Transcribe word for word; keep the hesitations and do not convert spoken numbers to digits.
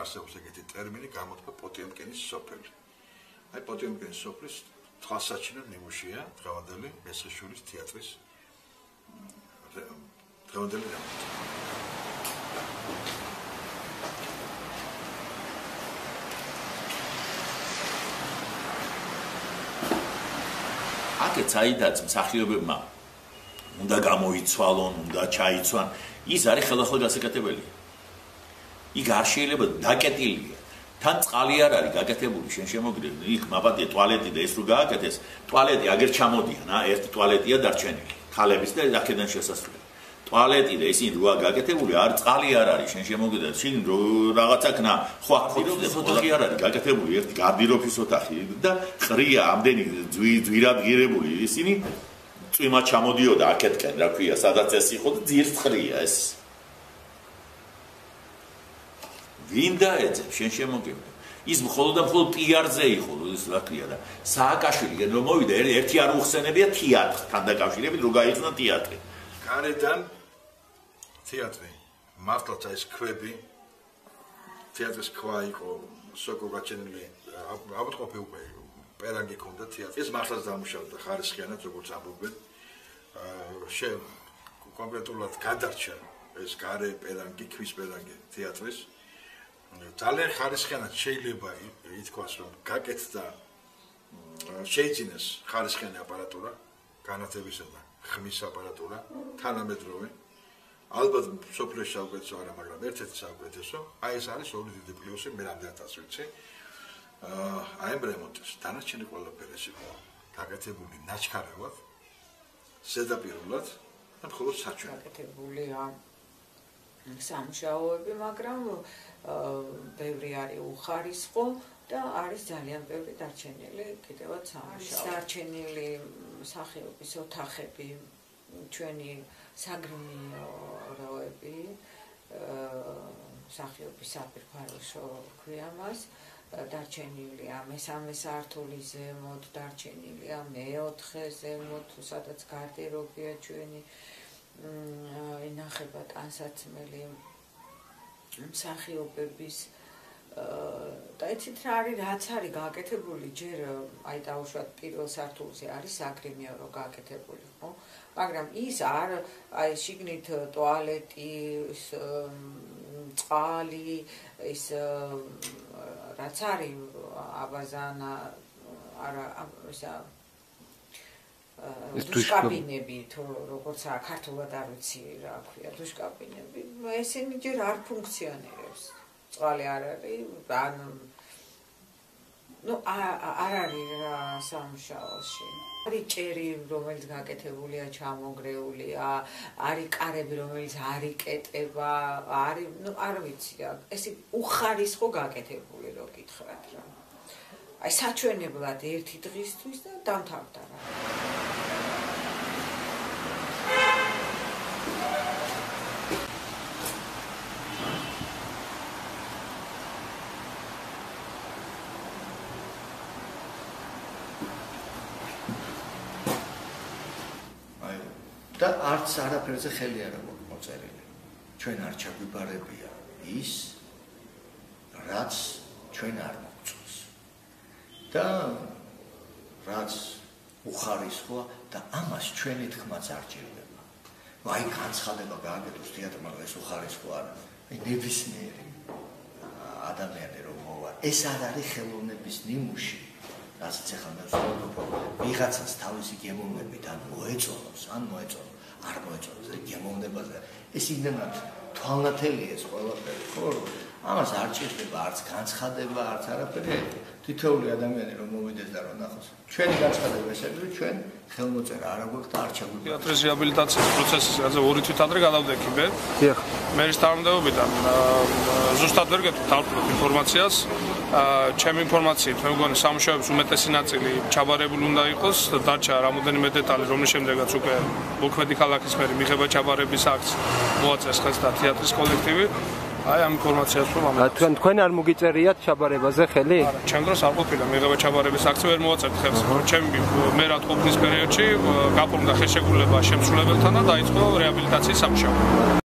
არსებობს ეგეთი ტერმინი გამოთქვა პოტიომკინის სოფელი. აი პოტიომკინის სოფლის თვალსაჩინო ნიმუშია დღევანდელი მესხიშვილის თეატრის დღევანდელი რამოთი. აქეთ საიდაც მსახიობებმა უნდა გამოიცვალონ, უნდა ჩაიცვან, ის არის ხელახლა გასაკეთებელი. იქ არ შეიძლება დაკეტილია. თან წყალი არ არის გაკეთებული, შენ შემოგდები, იქ მაპატია ტუალეტი და ეს რო გააკეთეს, ტუალეტი აგერ ჩამოდიან, ა ერთი ტუალეტია დარჩენილი, ხალების და აქედან შესასვლელი. ტუალეტი და ისინი როა გაკეთებული, არ წყალი არ არის, შენ შემოგდები, შინ რო რაღაცა ქნა, ხო აქ ოთახი არ არის გაკეთებული, ერთი გარდიროფის ოთახი და ყრია ამდენი ძვირადღირებული ისინი წვიმა ჩამოდიოდა აქეთკენ, რა ქვია, სადაც ეს იყო და ძირს ყრია ეს. ვინ დაეძებ შენ შემოგები ის მხოლოდ და მხოლოდ პიარზე იყო ის რა ქვია და სააკაშვილი რომ მოვიდა ერთი არ უხსენებია თეატრთან დაკავშირებით რომ გაიხსნა თეატრი გარედან თეატრი მართლაც ეს ქვები თეატრის ქვა იყო სოკო გაჩენილი აბუტყოფი უკვე პერანგი ქონდა თეატრი ეს მართლაც დამუშავდა ხარისხიანად როგორც ამბობენ შენ კონკრეტულად გადარჩა ეს გარე პერანგი ქვის პერანგი თეატრის ძალიან ხარისხიანად შეიძლება ითქვას რომ გაკეთდა შეიძინეს ხარისხიანი აპარატურა განათებისა და ხმის აპარატურა თანამედროვე ალბათ სოფლის საუკეთესო არა მაგრამ ერთ-ერთი საუკეთესო აი ეს არის ორი დიდი პლუსი მე რამდენადაც ვიცი აი ამ რემონტის დანარჩენი ყველაფერი იყო გაკეთებული ნაჩქარევად ზედაპირულად და მხოლოდ საჩვენად გაკეთებულია სამუშაოები მაგრამ ბევრი არის უხარისხო და არის ძალიან ბევრი დარჩენილი კიდევაც სამუშაო. დარჩენილი სახეობის ოთახები, ჩვენი საგრიმიოროები, სახეობის საფირფარეშო ქვია მას, დარჩენილია მესამე სართულის ზემოთ, დარჩენილია მეოთხე ზემოთ, სადაც გარდერობია ჩვენი ინახება ტანსაცმელი მსახიობების და იცით რა არის რაც არის გაკეთებული ჯერ აი დაუშვათ პირველ სართულზე არის საგრიმიორო გაკეთებული ხო მაგრამ ის არ აი შიგნით ტუალეტი ის წყალი ის რაც არის აბაზანა არა ისა დუშკაბინები თუ როგორც საქართველოს არ ვიცი რა ქვია დუშკაბინები ესენი ჯერ არ ფუნქციონირებს წყალი არ არის ან ნუ არ არის რა სამუშაოში არის ჭერი რომელიც გაკეთებულია ჩამონგრეულია არის კარები რომელიც არ იკეტება არის ნუ არ ვიცი ეს უხარისხო გაკეთებული რო გითხრათ რა აი საჩვენებლად ერთი დღისთვის და დამთავრდა რა და არც არაფერზე ხელი არ აქვს მოწერილი. ჩვენ არ ჩაგვიბარებია ის, რაც ჩვენ არ მოგწონს. და რაც უხარისხოა და ამას ჩვენი თქმაც არ ჭირდება. აი განცხადება გააკეთოს თეატრმა ეს უხარისხო არა. აი ნებისმიერი ადამიანი რომ მოვა, ეს არ არის ხელოვნების ნიმუში. რასაც ახლა მე ვსაუბრობ, ვიღაცას თავისი გემოვნებით ან მოეწონოს, ან მოეწონოს, არ მოეწონოს, გემოვნებაზე. ეს იმდენად თვალნათელია ეს ყველაფერი, ხო? ამას არ ჭირდება არც განცხადება, არც არაფერი. თითოეული ადამიანი რომ მოვიდეს და რომ ნახოს. ჩვენი განცხადება ეს არის, ჩვენ ხელმოწერა არ აქვს და არ ჩაგვიყვება. თეატრის რეაბილიტაციის პროცესის რაზე ორი თვით ადრე გადავდექი მე. დიახ. მერის თანამდებობიდან ზუსტად ვერ გეტყვით თავბრუთ ინფორმაციას. ჩემი ინფორმაციით მე მგონი სამუშაოების უმეტესი ნაწილი ჩაბარებული უნდა იყოს, დარჩა რამოდენიმე დეტალი, რომლის შემდეგაც უკვე მოქმედი ქალაქის მერი მიღება ჩაბარების აქტს მოაწეს ხელს და თეატრის კოლექტივი. აი ამ ინფორმაციას რომ ამას თქვენ თქვენ არ მოგიწერიათ ჩაბარებაზე ხელი? არა, ჩემ დროს არ ყოფილა მიღება ჩაბარების აქტს ვერ მოაწევთ ხელს. ჩემი მე რა ყოფნის პერიოდში გაფორმდა ხელშეკრულება შემსრულებელთან და დაიწყო რეაბილიტაციის სამუშაო.